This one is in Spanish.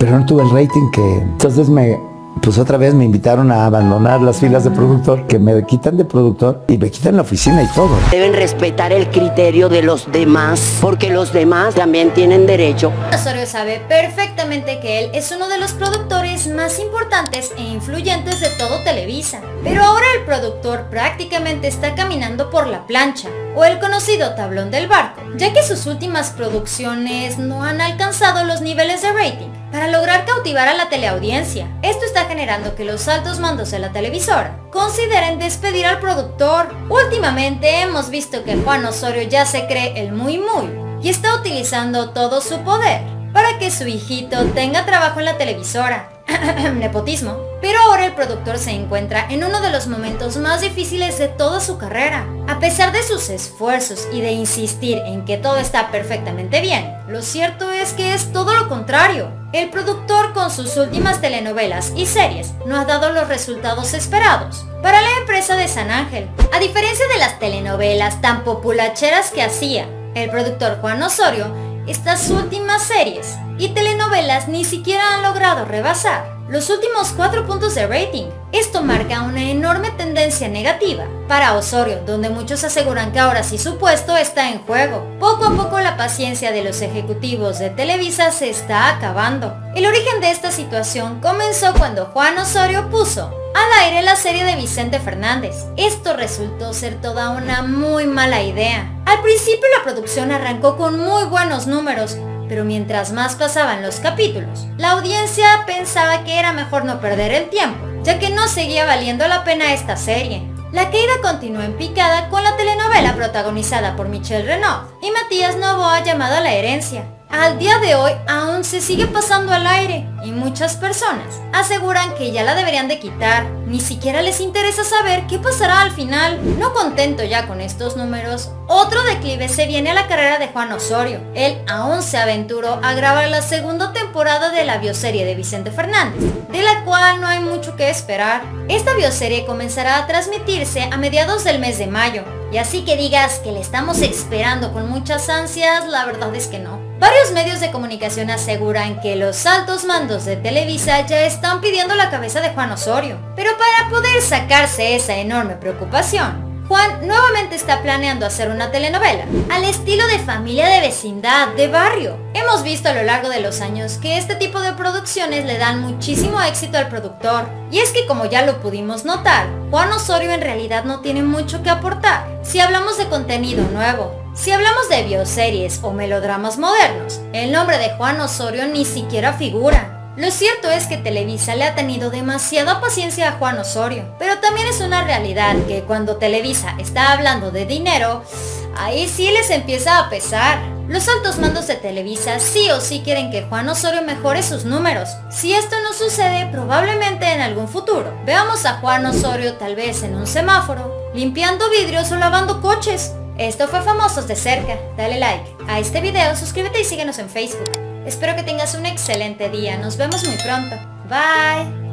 pero no tuve el rating que... Entonces pues otra vez me invitaron a abandonar las filas de productor, que me quitan de productor y me quitan la oficina y todo. Deben respetar el criterio de los demás, porque los demás también tienen derecho. Osorio sabe perfectamente que él es uno de los productores más importantes e influyentes de todo Televisa. Pero ahora el productor prácticamente está caminando por la plancha, o el conocido tablón del barco, ya que sus últimas producciones no han alcanzado los niveles de rating para lograr cautivar a la teleaudiencia. Esto está generando que los altos mandos de la televisora consideren despedir al productor. Últimamente hemos visto que Juan Osorio ya se cree el muy y está utilizando todo su poder para que su hijito tenga trabajo en la televisora. Nepotismo. Pero ahora el productor se encuentra en uno de los momentos más difíciles de toda su carrera. A pesar de sus esfuerzos y de insistir en que todo está perfectamente bien, lo cierto es que es todo lo contrario. El productor con sus últimas telenovelas y series no ha dado los resultados esperados para la empresa de San Ángel. A diferencia de las telenovelas tan populacheras que hacía el productor Juan Osorio, estas últimas series y telenovelas ni siquiera han logrado rebasar los últimos 4 puntos de rating. Esto marca una enorme tendencia negativa para Osorio, donde muchos aseguran que ahora sí su puesto está en juego. Poco a poco la paciencia de los ejecutivos de Televisa se está acabando. El origen de esta situación comenzó cuando Juan Osorio puso al aire la serie de Vicente Fernández. Esto resultó ser toda una muy mala idea. Al principio la producción arrancó con muy buenos números, pero mientras más pasaban los capítulos, la audiencia pensaba que era mejor no perder el tiempo, ya que no seguía valiendo la pena esta serie. La caída continuó en picada con la telenovela protagonizada por Michelle Renaud y Matías Novoa llamada La Herencia. Al día de hoy aún se sigue pasando al aire y muchas personas aseguran que ya la deberían de quitar. Ni siquiera les interesa saber qué pasará al final. No contento ya con estos números, otro declive se viene a la carrera de Juan Osorio. Él aún se aventuró a grabar la segunda temporada de la bioserie de Vicente Fernández, de la cual no hay mucho que esperar. Esta bioserie comenzará a transmitirse a mediados del mes de mayo, y así que digas que le estamos esperando con muchas ansias, la verdad es que no. Varios medios de comunicación aseguran que los altos mandos de Televisa ya están pidiendo la cabeza de Juan Osorio. Pero para poder sacarse esa enorme preocupación, Juan nuevamente está planeando hacer una telenovela al estilo de Familia de Vecindad, de barrio. Hemos visto a lo largo de los años que este tipo de producciones le dan muchísimo éxito al productor. Y es que, como ya lo pudimos notar, Juan Osorio en realidad no tiene mucho que aportar si hablamos de contenido nuevo. Si hablamos de bioseries o melodramas modernos, el nombre de Juan Osorio ni siquiera figura. Lo cierto es que Televisa le ha tenido demasiada paciencia a Juan Osorio, pero también es una realidad que cuando Televisa está hablando de dinero, ahí sí les empieza a pesar. Los altos mandos de Televisa sí o sí quieren que Juan Osorio mejore sus números. Si esto no sucede, probablemente en algún futuro veamos a Juan Osorio tal vez en un semáforo, limpiando vidrios o lavando coches. Esto fue Famosos de Cerca. Dale like a este video, suscríbete y síguenos en Facebook. Espero que tengas un excelente día. Nos vemos muy pronto. Bye.